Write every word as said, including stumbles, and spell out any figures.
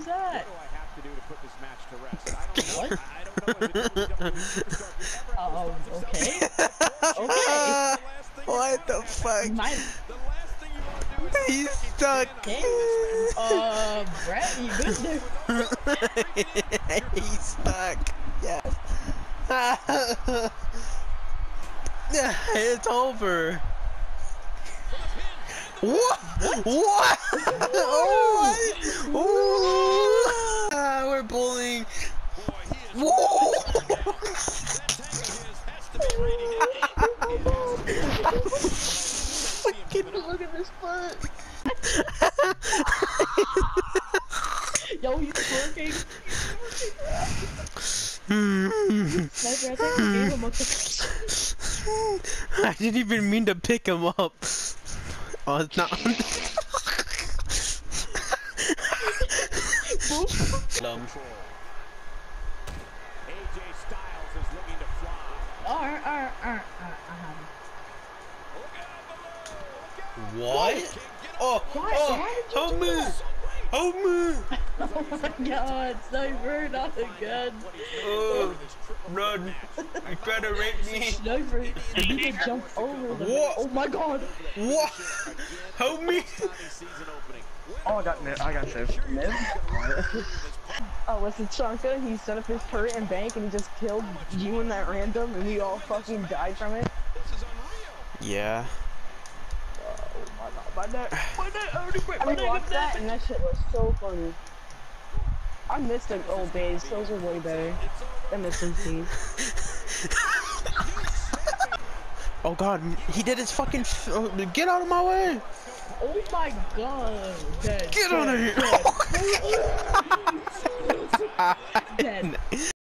that? What? Um, okay. Okay. What the fuck? My... He's stuck. Okay. Uh, Brett, you good there? He's stuck. Yes. It's over. What? What? Oh! Oh! Ah, we're bullying. Whoa! Look at this foot. Yo, he's twerking. Sniper, I think I gave him a I didn't even mean to pick him up. Oh, it's not. Dumb. A J Styles is looking to fly. Alright, alright, alright, alright. What? Oh, What? oh, Why did you help do me! that? Help me! Oh my god, Sniper, not again. Oh, run. You better rape me. Sniper, you can jump over them. What? Oh my god. What? Help me! Oh, I got I got saved. Oh, listen, Chonka, he set up his turret and bank and he just killed you and that random and we all fucking died from it. Yeah. Oh my god, my neck, my neck, I already quit, I watched that and that shit was so funny. I miss the old days, those are way better. I miss them scenes. Oh god, he did his fucking f oh, get out of my way! Oh my god. Dead, Get dead, out of here! Dead. Dead.